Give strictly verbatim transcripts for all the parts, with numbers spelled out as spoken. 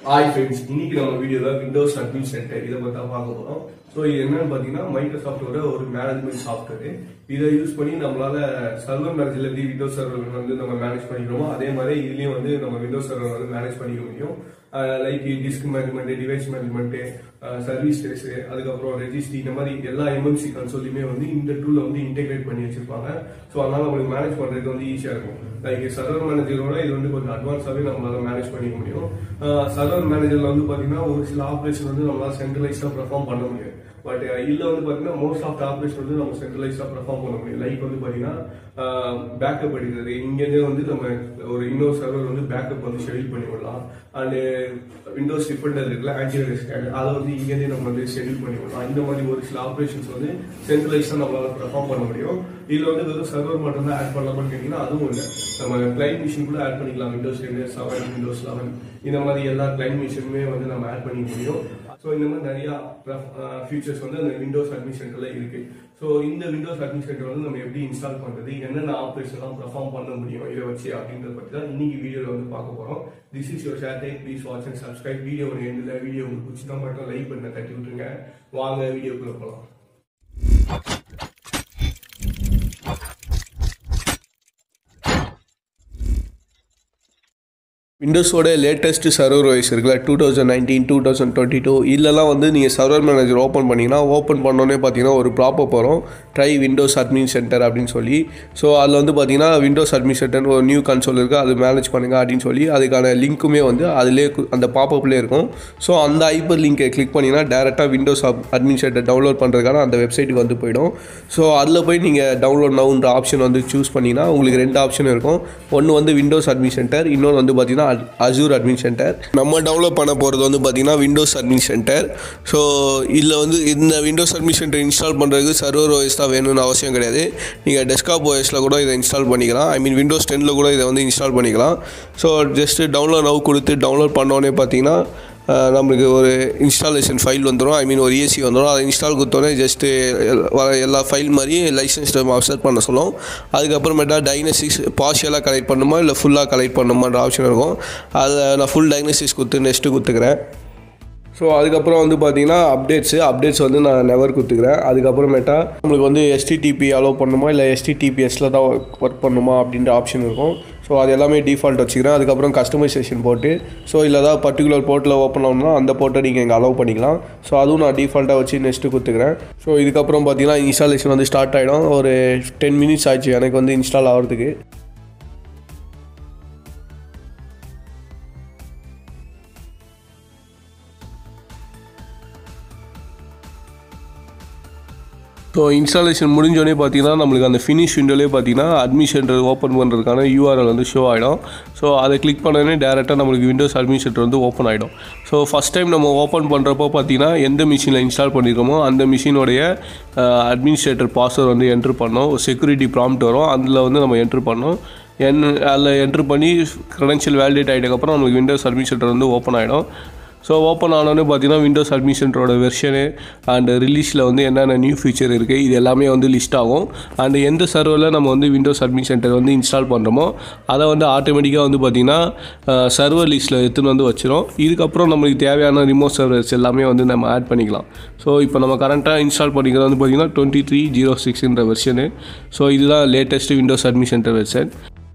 Hi friends, இன்னைக்கு நம்ம வீடியோல Windows Admin Center இத பத்தி பார்க்க போறோம். சோ இது என்னன்னு பாத்தீங்கன்னா மைக்ரோசாஃப்ட்டோட ஒரு மேனேஜ்மென்ட் சாஃப்ட்வேர். இத யூஸ் பண்ணி நம்மளால சர்வர் மேனேஜர்ல எப்படி விண்டோஸ் சர்வர் வந்து நம்ம மேனேஜ் பண்ணிக்கிறோமோ அதே மாதிரி இதுலயும் வந்து நம்ம விண்டோஸ் சர்வர் வந்து மேனேஜ் பண்ணிக்க முடியும். Like disk management, device management, service stays, அதுக்கப்புறம் ரெஜிஸ்ட்ரி, இந்த மாதிரி எல்லா M M C கன்சோலையுமே வந்து இந்த டூல்ல வந்து இன்டெகிரேட் பண்ணி வச்சிருப்பாங்க. சோ அதனால உங்களுக்கு மேனேஜ் பண்றது வந்து ஈஸியா இருக்கும். லைக் சர்வர் மேனேஜரோட இது வந்து கொஞ்சம் அட்வான்ஸாவே நம்மளால மேனேஜ் பண்ணிக்க முடியும். சர்வர் மேனேஜர்ல வந்து பாத்தீங்கன்னா ஒரு சில ஆபரேஷன் வந்து நம்மளால சென்ட்ரலைஸ்டா பெர்ஃபார்ம் பண்ண முடியும். பட் இதுல வந்து பாத்தீங்கன்னா மோஸ்ட் ஆஃப் த ஆபரேஷன் வந்து நம்ம சென்ட்ரலைஸ்டா பெர்ஃபார்ம் பண்ண முடியும். லைக் வந்து பாத்தீங்கன்னா பேக்கப் எடுக்கிறது, இங்கே வந்து நம்ம ஒரு இன்னொரு சர்வர் வந்து பேக்கப் வந்து ஷெடியூல் பண்ணி விடலாம். அண்ட் விண்டோஸ் டிஃபெண்டர் இருக்குல்ல, ஆன்டிவைரஸ் ஸ்கேன், அதை வந்து இங்கே நம்ம வந்து ஷெடியூல் பண்ணி விடலாம். இந்த மாதிரி ஒரு சில ஆபரேஷன்ஸ் வந்து சென்ட்ரலைஸ்டா நம்மளால பெர்ஃபார்ம் பண்ண முடியும். இதுல வந்து வெறும் சர்வர் மட்டும் தான் ஆட் பண்ணலாம்னு கேட்டீங்கன்னா அதுவும் இல்லை. நம்ம கிளைண்ட் மிஷின் கூட ஆட் பண்ணிக்கலாம். Windows ten, seven, Windows eleven, இந்த மாதிரி எல்லா கிளைண்ட் மிஷினுமே வந்து நம்ம ஆட் பண்ணிக்க முடியும். ஸோ இந்த மாதிரி நிறைய ஃபீச்சர்ஸ் வந்து அந்த விண்டோஸ் அட்மின் சென்டர்ல இருக்கு. ஸோ இந்த விண்டோஸ் அட்மின் சென்டர் வந்து நம்ம எப்படி இன்ஸ்டால் பண்றது, என்னென்ன ஆப்ரேஷன்லாம் பெர்ஃபார்ம் பண்ண முடியும் இதை வச்சு அப்படின்றத பற்றி தான் இன்னைக்கு வீடியோவில் வந்து பார்க்க போறோம். This is your share time, please watch and subscribe. Video ஒரு எண்டில் வீடியோ உங்களுக்கு பிடிச்சா மட்டும் லைக் பண்ண தட்டி விட்டுருங்க. வாங்க வீடியோக்குள்ள போகலாம். விண்டோஸோட லேட்டஸ்ட் சர்வர் வைஸ் இருக்குல்ல, two thousand nineteen two thousand twenty two இதெல்லாம் வந்து நீங்கள் சர்வர் மேனேஜர் ஓப்பன் பண்ணிங்கன்னா ஓப்பன் பண்ணோன்னே பார்த்தீங்கன்னா ஒரு ப்ராப்பப் வரும், ட்ரை விண்டோஸ் அட்மின் சென்டர் அப்படின்னு சொல்லி. ஸோ அதில் வந்து பார்த்தீங்கன்னா விண்டோஸ் அட்மின் சென்டர் ஒரு நியூ கன்சோல் இருக்குது, அது மேனேஜ் பண்ணுங்க அப்படின்னு சொல்லி அதுக்கான லிங்க்குமே வந்து அதிலே அந்த பாப்பப்லேயே இருக்கும். ஸோ அந்த ஐபர் லிங்கை கிளிக் பண்ணிங்கன்னா டேரெக்டாக விண்டோஸ் அட்மின் சென்டர் டவுன்லோட் பண்ணுறதுக்கான அந்த வெப்சைட்டுக்கு வந்து போயிடும். ஸோ அதில் போய் நீங்கள் டவுன்லோட் நவுன்ற ஆப்ஷன் வந்து சூஸ் பண்ணிங்கன்னா உங்களுக்கு ரெண்டு ஆப்ஷன் இருக்கும். ஒன்று வந்து விண்டோஸ் அட்மின் சென்டர், இன்னொன்று வந்து பார்த்தீங்கன்னா அசூர் அட்மின் சென்டர். நம்ம டவுன்லோட் பண்ண போகிறது வந்து பார்த்தீங்கன்னா விண்டோஸ் அட்மின் சென்டர். ஸோ இதில் வந்து இந்த விண்டோஸ் அட்மின் சென்டர் இன்ஸ்டால் பண்ணுறதுக்கு சர்வர் ஓஎஸ் தான் வேணும்னு அவசியம் கிடையாது. நீங்கள் டெஸ்க்டாப் ஓஎஸில் கூட இதை இன்ஸ்டால் பண்ணிக்கலாம். ஐ மீன் விண்டோஸ் டென்னில் கூட இதை வந்து இன்ஸ்டால் பண்ணிக்கலாம். ஸோ ஜஸ்ட்டு டவுன்லோட் நவ் கொடுத்து டவுன்லோட் பண்ணோன்னே பார்த்தீங்கன்னா நம்மளுக்கு ஒரு இன்ஸ்டாலேஷன் ஃபைல் வந்துடும். ஐ மீன் ஒரு ஏசி வந்துடும். அதை இன்ஸ்டால் கொடுத்தோன்னே ஜஸ்ட்டு எல்லா ஃபைல் மாதிரி லைசன்ஸ் செட் பண்ண சொல்லும். அதுக்கப்புறமேட்டா டைனசிஸ் பார்ஷியலாக கலெக்ட் பண்ணுமா இல்லை ஃபுல்லாக கலெக்ட் பண்ணுமான்ற ஆப்ஷன் இருக்கும். அதை நான் ஃபுல் டைனசிஸ் கொடுத்து நெக்ஸ்ட்டு கொடுத்துக்கிறேன். ஸோ அதுக்கப்புறம் வந்து பார்த்தீங்கன்னா அப்டேட்ஸு அப்டேட்ஸ் வந்து நான் நெவர் கொடுத்துக்கிறேன். அதுக்கப்புறமேட்டா நம்மளுக்கு வந்து எஸ்டிடிபி அலோவ் பண்ணணுமா இல்லை எஸ்டிடிபிஎஸ்ல தான் ஒர்க் பண்ணுமா அப்படின்ற ஆப்ஷன் இருக்கும். ஸோ அது எல்லாமே டிஃபால்ட் வச்சுக்கிறேன். அதுக்கப்புறம் கஸ்டமைசேஷன் போட்டு, ஸோ இல்லை ஏதாவது பர்டிகுலர் போர்ட்டில் ஓப்பன் ஆகணும்னா அந்த போர்ட்டை நீங்கள் இங்கே அலோவ் பண்ணிக்கலாம். ஸோ அதுவும் நான் டிஃபால்ட்டாக வச்சு நெக்ஸ்ட்டு கொடுத்துக்கிறேன். ஸோ இதுக்கப்புறம் பார்த்தீங்கன்னா இன்ஸ்டாலேஷன் வந்து ஸ்டார்ட் ஆகிடும். ஒரு டென் மினிட்ஸ் ஆச்சு எனக்கு வந்து இன்ஸ்டால் ஆகிறதுக்கு. ஸோ இன்ஸ்டாலேஷன் முடிஞ்சோடனே பார்த்தீங்கன்னா நம்மளுக்கு அந்த ஃபினிஷ் விண்டோலேயே பார்த்தீங்கன்னா அட்மின் சென்டர் ஓப்பன் பண்ணுறதுக்கான யூஆர்எல் வந்து ஷோ ஆகிடும். ஸோ அதை கிளிக் பண்ணோடனே டேரெக்டாக நம்மளுக்கு விண்டோஸ் அட்மின் சென்டர் வந்து ஓப்பன் ஆகிடும். ஸோ ஃபஸ்ட் டைம் நம்ம ஓப்பன் பண்ணுறப்போ பார்த்தீங்கன்னா எந்த மிஷினில் இன்ஸ்டால் பண்ணியிருக்கோமோ அந்த மிஷினோடைய அட்மினிஸ்ட்ரேட்டர் பாஸ்வேர்டு வந்து என்ட்ரு பண்ணோம். செக்யூரிட்டி ப்ராம்ப்ட் வரும், அதில் வந்து நம்ம என்ட்ரு பண்ணோம். என் அதில் என்ட்ரு பண்ணி க்ரெடென்ஷியல் வேலிடேட் ஆகிட்டதுக்கப்புறம் நம்மளுக்கு விண்டோஸ் அட்மின் சென்டர் வந்து ஓப்பன் ஆகிடும். ஸோ ஓப்பன் ஆனோடனே பார்த்தீங்கன்னா விண்டோஸ் அட்மின் சென்டரோட வெர்ஷனு அண்ட் ரிலீஸில் வந்து என்னென்ன நியூ ஃபீச்சர் இருக்குது இது எல்லாமே வந்து லிஸ்ட் ஆகும். அண்ட் எந்த சர்வரில் நம்ம வந்து விண்டோஸ் அட்மின் சென்டர் வந்து இன்ஸ்டால் பண்ணுறோமோ அதை வந்து ஆட்டோமேட்டிக்காக வந்து பார்த்திங்கன்னா சர்வர் லிஸ்ட்டில் எடுத்துன்னு வந்து வச்சிடும். இதுக்கப்புறம் நம்மளுக்கு தேவையான ரிமோட் சர்வர்ஸ் எல்லாமே வந்து நம்ம ஆட் பண்ணிக்கலாம். ஸோ இப்போ நம்ம கரண்ட்டாக இன்ஸ்டால் பண்ணிக்கிறது வந்து பார்த்திங்கன்னா டுவெண்ட்டி த்ரீ ஜீரோ சிக்ஸ்ன்ற வெர்ஷனு. ஸோ இதுதான் latest Windows admin center version.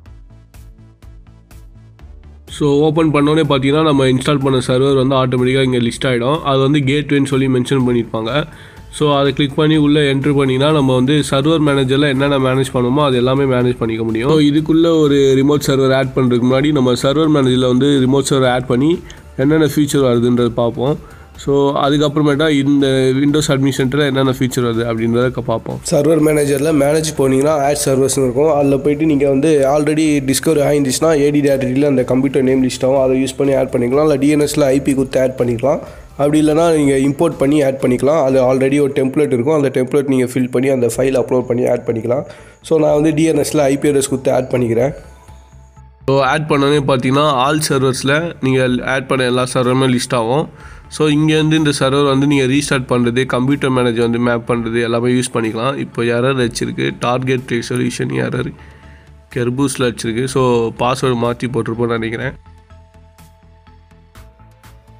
So open பண்ணோன்னே பார்த்தீங்கன்னா நம்ம இன்ஸ்டால் பண்ண சர்வர் வந்து ஆட்டோமேட்டிக்காக இங்கே லிஸ்ட் ஆகிடும். அது வந்து கேட்வேன்னு சொல்லி மென்ஷன் பண்ணியிருப்பாங்க. ஸோ அதை கிளிக் பண்ணி உள்ளே என்ட்ரு பண்ணிங்கன்னா நம்ம வந்து சர்வர் மேனேஜரில் என்னென்ன மேனேஜ் பண்ணுமோ அது எல்லாமே மேனேஜ் பண்ணிக்க முடியும். ஸோ இதுக்குள்ளே ஒரு ரிமோட் சர்வர் ஆட் பண்ணுறதுக்கு முன்னாடி நம்ம சர்வர் மேனேஜரில் வந்து ரிமோட் சர்வர் ஆட் பண்ணி என்னென்ன ஃபீச்சர் வருதுன்றது பார்ப்போம். ஸோ அதுக்கப்புறமேட்டா இந்த விண்டோஸ் அட்மின் சென்டரில் என்னென்ன ஃபீச்சர் வருது அப்படின்றத பார்ப்போம். சர்வர் மேனேஜரில் மேனேஜ் போனீங்கன்னா ஆட் சர்வர்ஸ்னு இருக்கும். அதில் போய்ட்டு நீங்கள் வந்து ஆல்ரெடி டிஸ்கவர் ஆகிருந்துச்சுன்னா ஏடி டேரக்டரியில் அந்த கம்ப்யூட்டர் நேம் லிஸ்ட் ஆகும், அதை யூஸ் பண்ணி ஆட் பண்ணிக்கலாம். இல்லை டிஎன்எஸில் ஐபி கொடுத்து ஆட் பண்ணிக்கலாம். அப்படி இல்லைனா நீங்கள் இம்போர்ட் பண்ணி ஆட் பண்ணிக்கலாம். அது ஆல்ரெடி ஒரு டெம்ப்ளேட் இருக்கும், அந்த டெம்ப்ளேட் நீங்கள் ஃபில் பண்ணி அந்த ஃபைல் அப்லோட் பண்ணி ஆட் பண்ணிக்கலாம். ஸோ நான் வந்து டிஎன்எஸில் ஐபி அட்ரஸ் கொடுத்து ஆட் பண்ணிக்கிறேன். ஸோ ஆட் பண்ணோன்னே பார்த்தீங்கன்னா ஆல் சர்வர்ஸில் நீங்கள் ஆட் பண்ண எல்லா சர்வருமே லிஸ்ட் ஆகும். ஸோ இங்கேருந்து இந்த சர்வர் வந்து நீங்கள் ரீஸ்டார்ட் பண்ணுறது, கம்ப்யூட்டர் மேனேஜர் வந்து மேப் பண்ணுறது எல்லாமே யூஸ் பண்ணிக்கலாம். இப்போ எரர் வச்சுருக்கு, டார்கெட் ரெசல்யூஷன் எரர் கெர்பூஸில் வச்சுருக்கு. ஸோ பாஸ்வேர்டு மாற்றி போட்டிருப்போன்னு நினைக்கிறேன்.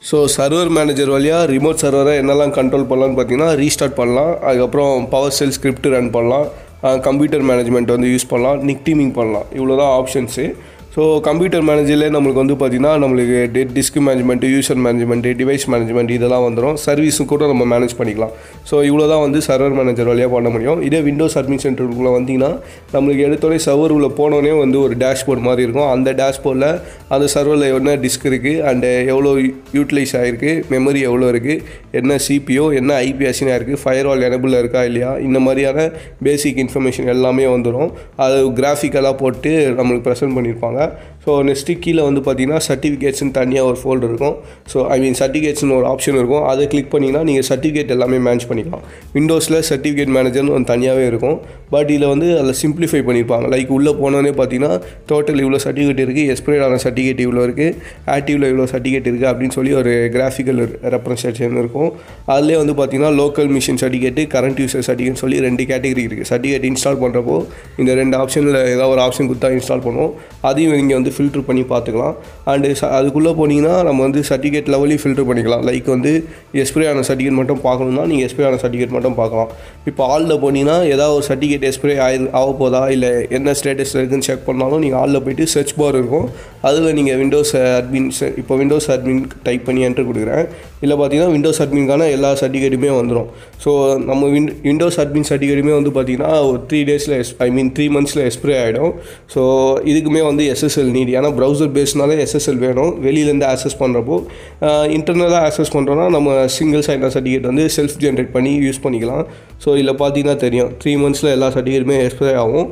ஸோ சர்வர் மேனேஜர் வழியாக ரிமோட் சர்வரை என்னெல்லாம் கண்ட்ரோல் பண்ணலான்னு பார்த்தீங்கன்னா ரீஸ்டார்ட் பண்ணலாம், அதுக்கப்புறம் பவர் ஷெல் ஸ்கிரிப்ட் ரன் பண்ணலாம், கம்ப்யூட்டர் மேனேஜ்மெண்ட் வந்து யூஸ் பண்ணலாம், நிக் டீமிங் பண்ணலாம். இவ்வளோ தான் ஆப்ஷன்ஸு. ஸோ கம்ப்யூட்டர் மேனேஜர்லேயே நம்மளுக்கு வந்து பார்த்திங்கன்னா நம்மளுக்கு டெட் disk management, user management, device management இதெல்லாம் வந்துடும். சர்வீஸும் கூட நம்ம மேனேஜ் பண்ணிக்கலாம். ஸோ இவ்வளோ தான் வந்து சர்வர் மேனேஜர் வழியாக பண்ண முடியும். இதே விண்டோஸ் அட்மின் சென்டருக்குள்ளே வந்திங்கன்னா நம்மளுக்கு எடுத்தோடனே சர்வர் உள்ள போனோடனே வந்து ஒரு டேஷ்போர்ட் மாதிரி இருக்கும். அந்த டேஷ்போர்டில் அந்த சர்வரில் என்ன டிஸ்க் இருக்குது அண்டு எவ்வளோ யூட்டிலைஸ் ஆகிருக்கு, மெமரி எவ்வளோ இருக்குது, என்ன சிபிஓ, என்ன ஐபிஎஸ்சினா இருக்குது, ஃபயர்வால் எனபிள் இருக்கா இல்லையா, இந்த மாதிரியான பேசிக் இன்ஃபர்மேஷன் எல்லாமே வந்துடும். அது கிராஃபிக்கலாக போட்டு நம்மளுக்கு ப்ரெசென்ட் பண்ணியிருப்பாங்க. ஸோ நெக்ஸ்ட்டு கீழே வந்து பார்த்தீங்கன்னா சர்டிஃபிகேட்ஸ்னு தனியாக ஒரு ஃபோல்டர் இருக்கும். ஸோ ஐ மீன் சர்டிஃபிகேட்ஸ்னு ஒரு ஆப்ஷன் இருக்கும். அதை கிளிக் பண்ணிங்கன்னா நீங்கள் சர்டிஃபிகேட் எல்லாமே மேனேஜ் பண்ணிக்கலாம். விண்டோஸில் சர்டிஃபிகேட் மேனேஜர்னு ஒன்று தனியாகவே இருக்கும். பட் இதில் வந்து அதில் சிம்பிளிஃபை பண்ணியிருப்பாங்க. லைக் உள்ளே போனோன்னே பார்த்தீங்கன்னா டோட்டல் இவ்வளோ சர்டிஃபிகேட் இருக்குது, எக்ஸ்பைர்ட் ஆன சர்டிஃபிகேட் இவ்வளோ இருக்குது, ஆக்டிவில் இவ்வளோ சர்டிஃபிகேட் இருக்குது அப்படின்னு சொல்லி ஒரு கிராஃபிக்கல் ரெப்ரசன்டேஷன் இருக்கும். அதிலே வந்து பார்த்தீங்கன்னா local machine certificate, current user certificate சொல்லி ரெண்டு கேட்டகரி இருக்குது. சர்டிஃபிகேட் இன்ஸ்டால் பண்ணுறப்போ இந்த ரெண்டு ஆப்ஷனில் ஏதாவது ஒரு ஆப்ஷன் கொடுத்தா இன்ஸ்டால் பண்ணுவோம். அதையும் இங்கே வந்து ஃபில்ட்ரு பண்ணி பார்த்துக்கலாம். அண்டு ச அதுக்குள்ளே போனீங்கன்னா நம்ம வந்து சர்டிஃபிகேட் லெவலையும் ஃபில்ட்ரு பண்ணிக்கலாம். லைக் வந்து எக்ஸ்பைரி ஆன சர்டிஃபிகேட் மட்டும் பார்க்கணுன்னா நீங்கள் எக்ஸ்பைரி ஆன சர்டிஃபிகேட் மட்டும் பார்க்கலாம். இப்போ ஆலில் போனீங்கன்னா ஏதாவது ஒரு சர்டிஃபிகேட் எக்ஸ்பைரி ஆகி ஆக போதா இல்லை என்ன ஸ்டேட்டஸில் இருக்குதுன்னு செக் பண்ணாலும் நீங்கள் ஆலில் போய்ட்டு சர்ச் பார் இருக்கும். அதில் நீங்கள் விண்டோஸ் அட்மின் இப்போ விண்டோஸ் அட்மின் டைப் பண்ணி என்ட்ரு கொடுக்குறேன். இல்லை பார்த்தீங்கன்னா விண்டோஸ் அட்மின்கான எல்லா சர்டிஃபிகேட்டுமே வந்துடும். ஸோ நம்ம வின் விண்டோஸ் அட்மின் சர்டிஃபிகேட்டுமே வந்து பார்த்தீங்கன்னா ஒரு த்ரீ டேஸில் எஸ் ஐ மீன் த்ரீ மந்த்ஸில் எக்ஸ்பைரி ஆகிடும். ஸோ இதுக்குமே வந்து எஸ்எஸ்எல் நீட். ஏன்னா ப்ரௌசர் பேஸ்னாலே எஸ்எஸ்எல் வேணும். வெளியிலேருந்து ஆக்சஸ் பண்ணுறப்போ இன்டர்னலாக ஆக்சஸ் பண்ணுறோன்னா நம்ம சிங்கிள் சைன் சர்டிஃபிகேட் வந்து செல்ஃப் ஜென்ரேட் பண்ணி யூஸ் பண்ணிக்கலாம். ஸோ இதில் பார்த்தீங்கன்னா தெரியும் த்ரீ மந்த்ஸில் எல்லா சர்டிஃபிகேட்டுமே எக்ஸ்பைரி ஆகும்.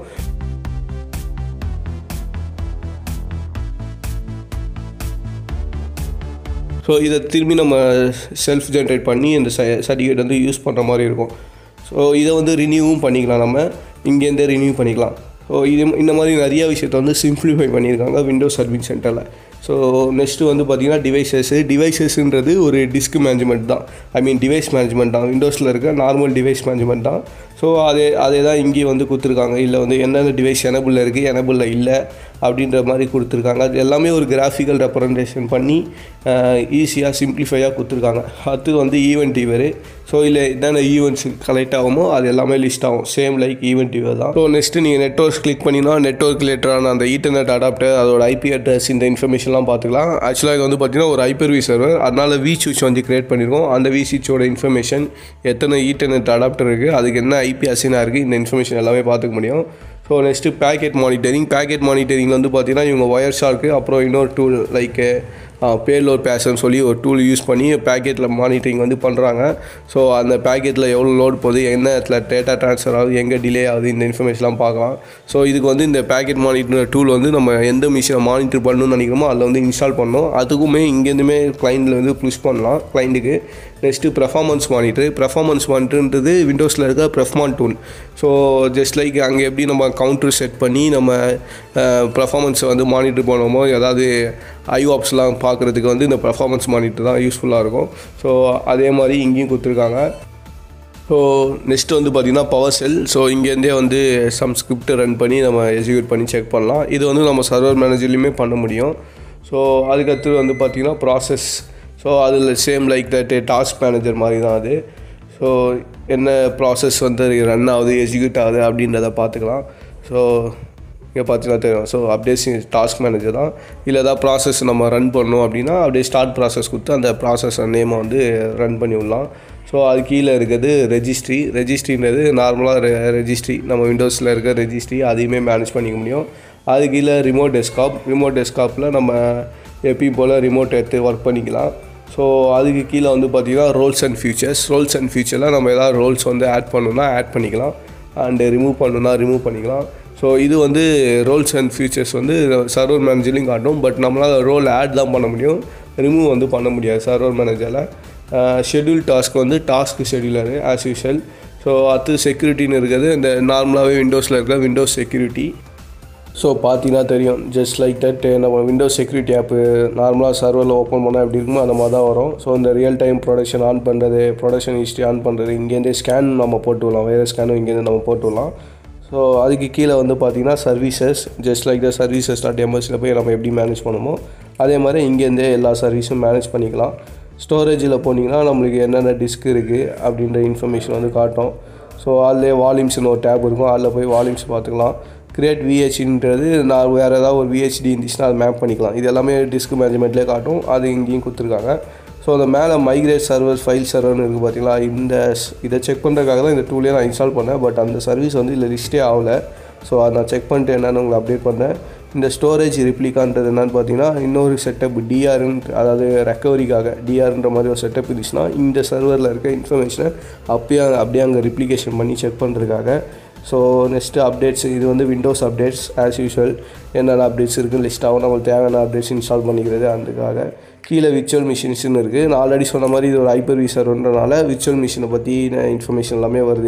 ஸோ இதை திரும்பி நம்ம செல்ஃப் ஜென்ரேட் பண்ணி இந்த சர்டிஃபிகேட் வந்து யூஸ் பண்ணுற மாதிரி இருக்கும். ஸோ இதை வந்து ரினியூவும் பண்ணிக்கலாம், நம்ம இங்கேருந்தே ரினியூ பண்ணிக்கலாம். ஸோ இது இந்த மாதிரி நிறைய விஷயத்தை வந்து சிம்பிளிஃபை பண்ணியிருக்காங்க விண்டோஸ் அட்மின் சென்டரில். ஸோ நெக்ஸ்ட்டு வந்து பார்த்திங்கன்னா டிவைசஸ்ஸு டிவைசஸ்ன்றது ஒரு டிஸ்க் மேனேஜ்மெண்ட் தான். ஐ மீன் டிவைஸ் மேனேஜ்மெண்ட் தான். விண்டோஸில் இருக்க நார்மல் டிவைஸ் மேனேஜ்மெண்ட் தான். ஸோ அதே அதே தான் இங்கேயும் வந்து கொடுத்துருக்காங்க. இல்லை வந்து எந்தெந்த டிவைஸ் எனபிளில் இருக்குது, எனபிளில் இல்லை அப்படின்ற மாதிரி கொடுத்துருக்காங்க. அது எல்லாமே ஒரு கிராஃபிக்கல் ரெப்ரசன்டேஷன் பண்ணி ஈஸியாக சிம்பிளிஃபையாக கொடுத்துருக்காங்க. அடுத்து வந்து ஈவெண்ட் டிவர். ஸோ இல்லை என்னென்ன ஈவெண்ட்ஸ் கலெக்ட் ஆகுமோ அது எல்லாமே லிஸ்ட் ஆகும். சேம் லைக் ஈவெண்ட் டிவர் தான். ஸோ நெக்ஸ்ட்டு நீங்கள் நெட்ஒர்க்ஸ் கிளிக் பண்ணினா நெட்ஒர்க் ரிலேட்டடான அந்த ஈத்தர்நெட் அடாப்டர், அதோட ஐபி அட்ரஸ், இந்த இன்ஃபர்மேஷன்லாம் பார்த்துக்கலாம். ஆக்சுவலாக இது வந்து பார்த்திங்கன்னா ஒரு ஹைப்பர் வி சர்வர். அதனால் வி சுவிட்ச் வந்து கிரியேட் பண்ணியிருக்கோம். அந்த வி சுவிட்சோட இன்ஃபர்மேஷன், எத்தனை ஈத்தர்நெட் அடாப்டர் இருக்குது, அதுக்கு என்ன ஐபி அசைனாக இருக்குது, இந்த இன்ஃபர்மேஷன் எல்லாமே பார்த்துக்க முடியும். So next packet monitoring. Packet monitoring வந்து பார்த்திங்கன்னா இவங்க ஒயர் ஷார்க்கு அப்புறம் இன்னொரு டூல் லைக் பேலோட் பேசன்னு சொல்லி ஒரு டூல் யூஸ் பண்ணி பேக்கெட்டில் மானிட்டரிங் வந்து பண்ணுறாங்க. ஸோ அந்த பேக்கெட்டில் எவ்வளோ லோட் போகுது, என்ன இடத்துல டேட்டா ட்ரான்ஸ்ஃபர் ஆகுது, எங்கே டிலே ஆகுது, இந்த இன்ஃபர்மேஷன்லாம் பார்க்கலாம். ஸோ இதுக்கு வந்து இந்த பேக்கெட் மானிட்டர் டூல் வந்து நம்ம எந்த மிஷினை மானிட்டர் பண்ணணும்னு நினைக்கிறோமோ அதில் வந்து இன்ஸ்டால் பண்ணணும். அதுக்குமே இங்கேருந்துமே கிளைண்டில் வந்து புஷ் பண்ணலாம் கிளைண்ட்டுக்கு. Next performance monitor. பெர்ஃபார்மன்ஸ் மானிட்டர்ன்றது விண்டோஸில் இருக்க performance tool. So just like அங்கே எப்படி நம்ம கவுண்டர் செட் பண்ணி நம்ம பெர்ஃபார்மன்ஸை வந்து மானிட்டர் பண்ணுவோமோ, ஏதாவது ஐவாப்ஸ்லாம் பார்க்குறதுக்கு வந்து இந்த பெர்ஃபார்மன்ஸ் மானிட்டர் தான் யூஸ்ஃபுல்லாக இருக்கும். ஸோ அதே மாதிரி இங்கேயும் கொடுத்துருக்காங்க. ஸோ நெக்ஸ்ட்டு வந்து பார்த்திங்கன்னா பவர் ஷெல். ஸோ இங்கேருந்தே வந்து சம் ஸ்கிரிப்ட் ரன் பண்ணி நம்ம எக்ஸிக்யூட் பண்ணி செக் பண்ணலாம். இது வந்து நம்ம சர்வர் மேனேஜர்லேயுமே பண்ண முடியும். ஸோ அதுக்கடுத்து வந்து பார்த்திங்கன்னா ப்ராசஸ். ஸோ அதில் same like that task manager மாதிரி தான் அது. ஸோ என்ன ப்ராசஸ் வந்து ரன் ஆகுது, எக்ஸிக்யூட் ஆகுது அப்படின்றத பார்த்துக்கலாம். ஸோ இங்கே பார்த்தீங்கன்னா தெரியும். ஸோ அப்படியே டாஸ்க் மேனேஜர் தான். இல்லை ஏதாவது ப்ராசஸ் நம்ம ரன் பண்ணணும் அப்படின்னா அப்படியே ஸ்டார்ட் ப்ராசஸ் கொடுத்து அந்த ப்ராசஸ் நேமை வந்து ரன் பண்ணி விடலாம். ஸோ அது கீழே இருக்கிறது ரெஜிஸ்ட்ரி. ரெஜிஸ்ட்ரின்றது நார்மலாக ரெ ரெஜிஸ்ட்ரி நம்ம விண்டோஸில் இருக்க ரெஜிஸ்ட்ரி, அதையுமே மேனேஜ் பண்ணிக்க முடியும். அது கீழே ரிமோட் டெஸ்க்டாப். ரிமோட் டெஸ்க்டாப்பில் நம்ம எப்பயும் போல் ரிமோட் எடுத்து ஒர்க் பண்ணிக்கலாம். ஸோ அதுக்கு கீழே வந்து பார்த்திங்கன்னா roles and features. Roles and ஃபியூச்சரில் நம்ம ஏதாவது ரோல்ஸ் வந்து ஆட் பண்ணணுன்னா ஆட் பண்ணிக்கலாம், அண்டு ரிமூவ் பண்ணணுன்னா ரிமூவ் பண்ணிக்கலாம். ஸோ இது வந்து ரோல்ஸ் அண்ட் ஃபியூச்சர்ஸ் வந்து சர்வர் மேனேஜர்லையும் காட்டும். பட் நம்மளால் ரோல் ஆட் தான் பண்ண முடியும், ரிமூவ் வந்து பண்ண முடியாது சர்வர் மேனேஜரில். ஷெட்யூல் டாஸ்க் வந்து task scheduler as usual. So அது செக்யூரிட்டின்னு இருக்கிறது இந்த நார்மலாகவே விண்டோஸில் இருக்கிற விண்டோஸ் செக்யூரிட்டி. ஸோ பார்த்தீங்கன்னா தெரியும் ஜஸ்ட் லைக் தட் நம்ம விண்டோஸ் செக்யூரிட்டி ஆப்பு நார்மலாக சர்வரில் ஓப்பன் பண்ணால் எப்படி இருக்குமோ அந்த மாதிரி தான் வரும். ஸோ இந்த ரியல் டைம் ப்ரொடக்ஷன் ஆன் பண்ணுறது, ப்ரொடக்ஷன் ஹிஸ்ட்ரி ஆன் பண்ணுறது, இங்கேருந்தே ஸ்கேன் நம்ம போட்டு விடலாம், வேறு ஸ்கேனும் இங்கேருந்து நம்ம போட்டு விடலாம். ஸோ அதுக்கு கீழே வந்து பார்த்திங்கன்னா services. Just like the services dot எம்எஸ்சியில் போய் நம்ம எப்படி மேனேஜ் பண்ணுமோ அதே மாதிரி இங்கேருந்தே எல்லா சர்வீஸும் மேனேஜ் பண்ணிக்கலாம். ஸ்டோரேஜில் போனீங்கன்னா நம்மளுக்கு என்னென்ன டிஸ்க் இருக்குது அப்படின்ற இன்ஃபர்மேஷன் வந்து காட்டும். ஸோ அதில் வால்யூம்ஸ்னு ஒரு டேப் இருக்கும், அதில் போய் வால்யூம்ஸ் பார்த்துக்கலாம். கிரியேட் விஹெச்ன்றது நான் வேறு ஏதாவது ஒரு விஹெச்டி இருந்துச்சுன்னா அதை மேப் பண்ணிக்கலாம். இது எல்லாமே டிஸ்க் மேனேஜ்மெண்ட்லேயே காட்டும், அது இங்கேயும் கொடுத்துருக்காங்க. ஸோ அந்த மேலே மைக்ரேட் சர்வர்ஸ் ஃபைல் சர்வர்னு இருக்குது பார்த்தீங்களா, இந்த இதை செக் பண்ணுறதுக்காக தான் இந்த டூலே நான் இன்ஸ்டால் பண்ணேன். பட் அந்த சர்வீஸ் வந்து இல்லை லிஸ்ட்டே ஆகலை. ஸோ அதை நான் செக் பண்ணிட்டு என்னென்னு உங்களுக்கு அப்டேட் பண்ணேன். இந்த ஸ்டோரேஜ் ரிப்ளிகான்றது என்னென்னு பார்த்தீங்கன்னா இன்னொரு செட்டப் டிஆர்னு, அதாவது ரெக்கவரிக்காக டிஆர்ன்ற மாதிரி ஒரு செட்டப் இருந்துச்சுன்னா இந்த சர்வரில் இருக்க இன்ஃபர்மேஷனை அப்பயே அப்படியே அங்கே ரிப்ளிகேஷன் பண்ணி செக் பண்ணுறதுக்காக. ஸோ நெக்ஸ்ட்டு அப்டேட்ஸ், இது வந்து விண்டோஸ் அப்டேட்ஸ் ஆஸ் யூஷுவல் என்னென்ன அப்டேட்ஸ் இருக்குன்னு லிஸ்ட் ஆகும், நம்மளுக்கு தேவையான அப்டேட்ஸ் இன்ஸ்டால் பண்ணிக்கிறது. அதுக்காக கீழே விர்ச்சுவல் மிஷின்ஸ்னு இருக்குது. நான் ஆல்ரெடி சொன்ன மாதிரி இது ஒரு ஹைப்பர் வி சர்வர்ன்றனால விர்ச்சுவல் மிஷினை பற்றின இன்ஃபர்மேஷன் எல்லாமே வருது.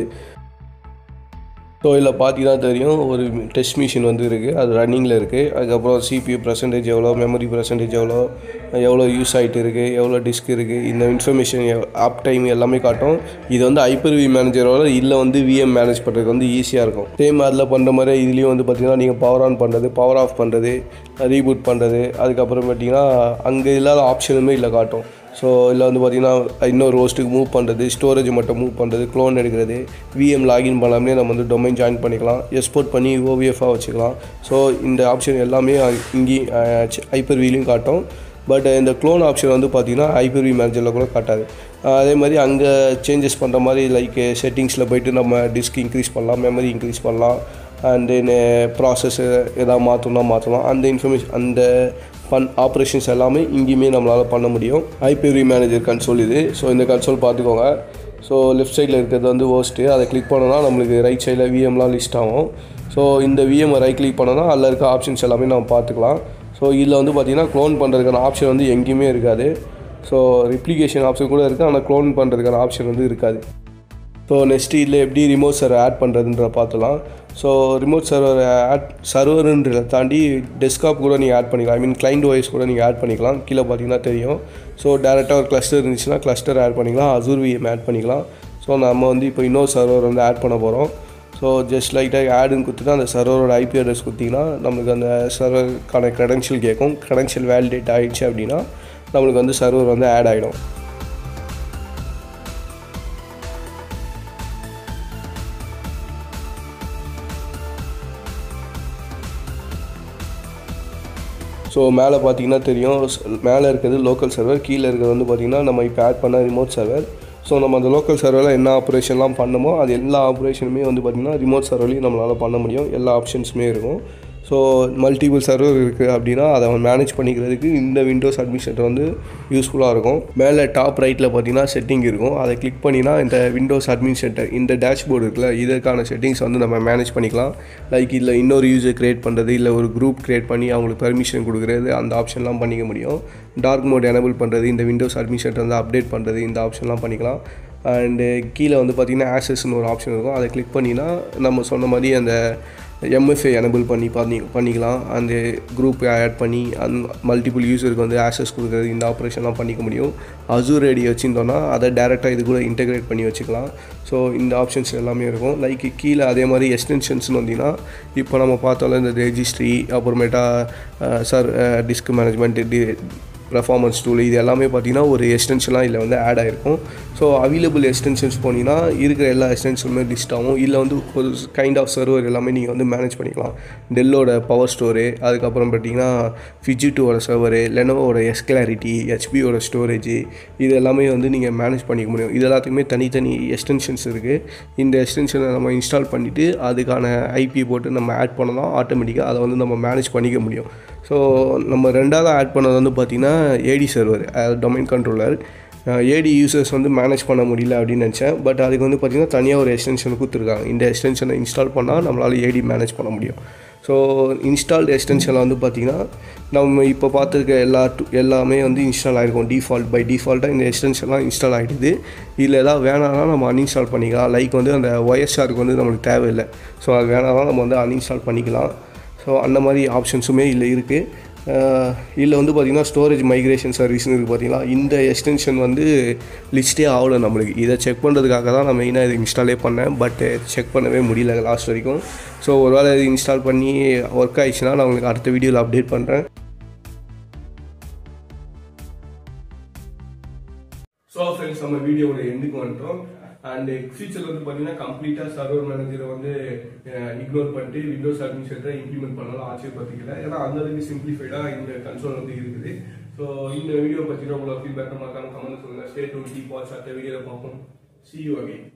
ஸோ இதில் பார்த்தீங்கன்னா தெரியும் ஒரு டெஸ்ட் மிஷின் வந்து இருக்குது, அது ரன்னிங்கில் இருக்குது. அதுக்கப்புறம் சிபியூ பர்சன்டேஜ் எவ்வளோ, மெமரி பர்சன்டேஜ் எவ்வளோ, எவ்வளோ யூஸ் ஆகிட்டு இருக்குது, எவ்வளோ டிஸ்க் இருக்குது, இந்த இன்ஃபர்மேஷன் ஆப் டைம் எல்லாமே காட்டும். இது வந்து ஹைப்பர் வி மேனேஜரோட இல்லை வந்து விஎம் மேனேஜ் பண்ணுறதுக்கு வந்து ஈஸியாக இருக்கும். சேம் அதில் பண்ணுற மாதிரி இதுலேயும் வந்து பார்த்திங்கன்னா நீங்கள் பவர் ஆன் பண்ணுறது, பவர் ஆஃப் பண்ணுறது, ரீபூட் பண்ணுறது, அதுக்கப்புறம் பார்த்திங்கன்னா அங்கே இல்லாத ஆப்ஷனுமே இல்லை காட்டும். ஸோ இதில் வந்து பார்த்திங்கன்னா இன்னொரு ஹோஸ்ட்டுக்கு மூவ் பண்ணுறது, ஸ்டோரேஜ் மட்டும் மூவ் பண்ணுறது, க்ளோன் எடுக்கிறது, விஎம் லாகின் பண்ணாமலே நம்ம வந்து டொமைன் ஜாயின் பண்ணிக்கலாம், எக்ஸ்போர்ட் பண்ணி ஓவிஎஃபாக வச்சுக்கலாம். ஸோ இந்த ஆப்ஷன் எல்லாமே இங்கேயும் ஹைப்பர் விலையும் காட்டும். பட் இந்த க்ளோன் ஆப்ஷன் வந்து பார்த்திங்கன்னா ஹைப்பர் வி மேனேஜரில் கூட காட்டாது. அதே மாதிரி அங்கே சேஞ்சஸ் பண்ணுற மாதிரி லைக் செட்டிங்ஸில் போய்ட்டு நம்ம டிஸ்க் இன்க்ரீஸ் பண்ணலாம், மெமரி இன்க்ரீஸ் பண்ணலாம், அண்ட் தென் ப்ராசஸ் எதாவது மாற்றணும்னா மாற்றலாம். அந்த இன்ஃபர்மேஷன் அந்த பண் ஆப்ரேஷன்ஸ் எல்லாமே இங்கேயுமே நம்மளால் பண்ண முடியும். ஹைப்பர் வி மேனேஜர் கன்சோல் இது. ஸோ இந்த கன்சோல் பார்த்துக்கோங்க. ஸோ லெஃப்ட் சைடில் இருக்கிறது வந்து ஹோஸ்ட்டு, அதை கிளிக் பண்ணோன்னா நம்மளுக்கு ரைட் சைடில் விஎம்லாம் லிஸ்ட் ஆகும். ஸோ இந்த விஎம்ஐ ரைட் கிளிக் பண்ணோன்னா அதில் இருக்க ஆப்ஷன்ஸ் எல்லாமே நம்ம பார்த்துக்கலாம். ஸோ இதில் வந்து பார்த்திங்கன்னா க்ளோன் பண்ணுறதுக்கான ஆப்ஷன் வந்து எங்கேயுமே இருக்காது. ஸோ ரிப்ளிகேஷன் ஆப்ஷன் கூட இருக்குது, ஆனால் க்ளோன் பண்ணுறதுக்கான ஆப்ஷன் வந்து இருக்காது. ஸோ நெக்ஸ்ட்டு இதில் எப்படி ரிமோட் சர்வர் ஆட் பண்ணுறதுன்ற பார்த்துலாம். ஸோ ரிமோட் சர்வர் ஆட் சர்வருன்றதை தாண்டி டெஸ்க்டாப் கூட நீங்கள் ஆட் பண்ணிக்கலாம், ஐ மீன் கிளைண்ட் ஓஎஸ் கூட நீங்கள் ஆட் பண்ணிக்கலாம். கீழே பார்த்தீங்கன்னா தெரியும். ஸோ டேரெக்டாக ஒரு கிளஸ்டர் இருந்துச்சுன்னா கிளஸ்டர் ஆட் பண்ணிக்கலாம், அசூர் விஎம் ஆட் பண்ணிக்கலாம். ஸோ நம்ம வந்து இப்போ இன்னொரு சர்வர் வந்து ஆட் பண்ண போகிறோம். ஸோ ஜஸ்ட் லைட்டாக ஆடுன்னு கொடுத்துட்டு அந்த சர்வரோட ஐபி அட்ரஸ் கொடுத்திங்கன்னா நம்மளுக்கு அந்த சர்வருக்கான க்ரெடென்ஷியல் கேட்கும். க்ரெடென்ஷியல் வேலிடேட் ஆகிடுச்சு அப்படின்னா நம்மளுக்கு வந்து சர்வர் வந்து ஆட் ஆகிடும். ஸோ மேலே பார்த்தீங்கன்னா தெரியும், மேலே இருக்கிறது லோக்கல் சர்வர், கீழே இருக்கிறது வந்து பார்த்திங்கன்னா நம்ம இப்போ ஆட் பண்ண ரிமோட் சர்வர். ஸோ நம்ம அந்த லோக்கல் சர்வரில் என்ன ஆப்ரேஷன்லாம் பண்ணமோ அது எல்லா ஆப்ரேஷனுமே வந்து பார்த்திங்கன்னா ரிமோட் சர்வர்லையும் நம்மளால் பண்ண முடியும். எல்லா ஆப்ஷன்ஸுமே இருக்கும். ஸோ மல்டிபிள் சர்வர் இருக்குது அப்படின்னா அதை மேனேஜ் பண்ணிக்கிறதுக்கு இந்த விண்டோஸ் அட்மினிஸ்ட்ரேட்டர் வந்து யூஸ்ஃபுல்லாக இருக்கும். மேலே டாப் ரைட்டில் பார்த்தீங்கன்னா செட்டிங் இருக்கும், அதை கிளிக் பண்ணினா இந்த விண்டோஸ் அட்மினிஸ்ட்ரேட்டர் இந்த டேஷ்போர்டு இருக்குல்ல, இதற்கான செட்டிங்ஸ் வந்து நம்ம மேனேஜ் பண்ணிக்கலாம். லைக் இதில் இன்னொரு யூசர் க்ரியேட் பண்ணுறது, இல்லை ஒரு குரூப் க்ரியேட் பண்ணி அவங்களுக்கு பெர்மிஷன் கொடுக்குறது, அந்த ஆப்ஷன்லாம் பண்ணிக்க முடியும். டார்க் மோட் எனேபிள் பண்ணுறது, இந்த விண்டோஸ் அட்மினிஸ்ட்ரேட்டர் வந்து அப்டேட் பண்ணுறது, இந்த ஆப்ஷன்லாம் பண்ணிக்கலாம். அண்டு கீழே வந்து பார்த்திங்கன்னா ஆக்சஸ்ன்னு ஒரு ஆப்ஷன் இருக்கும், அதை கிளிக் பண்ணினா நம்ம சொன்ன மாதிரி அந்த எம்எஃப்ஏ எனேபிள் பண்ணி பண்ணி பண்ணிக்கலாம். அந்த குரூப் ஆட் பண்ணி அந் மல்டிபிள் யூஸருக்கு வந்து ஆக்சஸ் கொடுக்குறது, இந்த ஆப்ரேஷன்லாம் பண்ணிக்க முடியும். அசூர் ரெடி வச்சுருந்தோன்னா அதை டேரெக்டாக இது கூட இன்டெகிரேட் பண்ணி வச்சுக்கலாம். ஸோ இந்த ஆப்ஷன்ஸ் எல்லாமே இருக்கும். லைக் கீழே அதே மாதிரி எக்ஸ்டென்ஷன்ஸ்னு வந்தீங்கன்னா இப்போ நம்ம பார்த்தாலும் இந்த ரெஜிஸ்ட்ரி, அப்புறமேட்டா சார் டிஸ்க் மேனேஜ்மெண்ட், டி பெர்ஃபார்மன்ஸ் டூல், இது எல்லாமே பார்த்திங்கன்னா ஒரு எக்ஸ்டென்ஷன்லாம் இதில் வந்து ஆட் ஆகிருக்கும். ஸோ அவைலபிள் எக்ஸ்டென்ஷன்ஸ் போனீங்கன்னா இருக்கிற எல்லா எக்ஸ்டென்ஷனுமே லிஸ்ட் ஆகும். இல்லை வந்து ஒரு கைண்ட் ஆஃப் சர்வர் எல்லாமே நீங்கள் வந்து மேனேஜ் பண்ணிக்கலாம். டெல்லோட பவர் ஸ்டோரு, அதுக்கப்புறம் பார்த்திங்கன்னா ஃபிஜிட்டோட சர்வரு, லெனோவோட எஸ்கிளாரிட்டி, ஹெச்பியோட ஸ்டோரேஜ், இது எல்லாமே வந்து நீங்கள் மேனேஜ் பண்ணிக்க முடியும். இது எல்லாத்துக்குமே தனித்தனி எக்ஸ்டென்ஷன்ஸ் இருக்குது. இந்த எக்ஸ்டென்ஷனை நம்ம இன்ஸ்டால் பண்ணிவிட்டு அதுக்கான ஐபி போட்டு நம்ம ஆட் பண்ணலாம், ஆட்டோமேட்டிக்காக அதை வந்து நம்ம மேனேஜ் பண்ணிக்க முடியும். ஸோ நம்ம ரெண்டாவது ஆட் பண்ணது வந்து பார்த்திங்கன்னா AD server, domain controller. AD users வந்து மேனேஜ் பண்ண முடியல அப்படின்னு நினச்சேன். பட் அதுக்கு வந்து பார்த்திங்கன்னா தனியாக ஒரு எக்ஸ்டென்ஷன் கொடுத்துருக்காங்க. இந்த எக்ஸ்டென்ஷனை இன்ஸ்டால் பண்ணால் நம்மளால் ஏடி மேனேஜ் பண்ண முடியும். ஸோ இன்ஸ்டால்டு எக்ஸ்டென்ஷனில் வந்து பார்த்திங்கன்னா நம்ம இப்போ பார்த்துருக்க எல்லா எல்லாமே வந்து இன்ஸ்டால் ஆகிருக்கும். டிஃபால்ட் பை டிஃபால்ட்டாக இந்த எக்ஸ்டென்ஷன்லாம் இன்ஸ்டால் ஆகிடுது. இதில் எதாவது வேணாம்னா நம்ம அன்இன்ஸ்டால் பண்ணிக்கலாம். லைக் வந்து அந்த ஒய்எஸ்ஆருக்கு வந்து நம்மளுக்கு தேவையில்லை. ஸோ அது வேணாம்னா நம்ம வந்து அன்இன்ஸ்டால் பண்ணிக்கலாம். ஸோ அந்த மாதிரி ஆப்ஷன்ஸுமே இதில் இருக்குது. இதில் வந்து பார்த்திங்கன்னா ஸ்டோரேஜ் மைக்ரேஷன் சர்வீஸ்னு இருக்குது பார்த்திங்களா, இந்த எக்ஸ்டென்ஷன் வந்து லிஸ்ட்டே ஆகலை நம்மளுக்கு. இதை செக் பண்ணுறதுக்காக தான் நான் மெயினாக இதை இன்ஸ்டாலே பண்ணேன். பட் செக் பண்ணவே முடியல லாஸ்ட் வரைக்கும். ஸோ ஒரு வேளை இது இன்ஸ்டால் பண்ணி ஒர்க் ஆகிடுச்சுன்னா நான் உங்களுக்கு அடுத்த வீடியோவில் அப்டேட் பண்ணுறேன். ஸோ ஃப்ரெண்ட்ஸ் நம்ம வீடியோவோட எண்டுக்கு வந்துட்டோம். அண்ட் ஃபியூச்சர்ல வந்து பாத்தீங்கன்னா கம்ப்ளீட்டா சர்வர் மேனேஜரை வந்து இக்னோர் பண்ணிட்டு விண்டோஸ் அட்மினிஸ்ட்ரேட்டரை இம்ப்ளிமெண்ட் பண்ணலாம் ஆச்சரியப்படுத்திக்கல. ஏன்னா அந்த அளவுக்கு சிம்பிளிஃபைடா இந்த கன்சோல் வந்து இருக்குது. ஸோ இந்த வீடியோ பத்தின உங்களோட ஃபீட்பேக் மறக்காம கமெண்ட் சொல்லுங்க. Stay tune, keep watch. அடுத்த வீடியோல பார்ப்போம். See you again.